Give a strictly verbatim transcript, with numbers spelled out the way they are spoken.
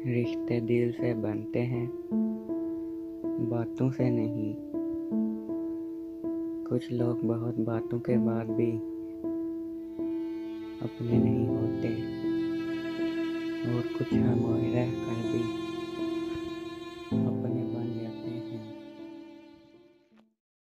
रिश्ते दिल से बनते हैं, बातों से नहीं। कुछ लोग बहुत बातों के बाद भी अपने नहीं होते, और कुछ हम रह कर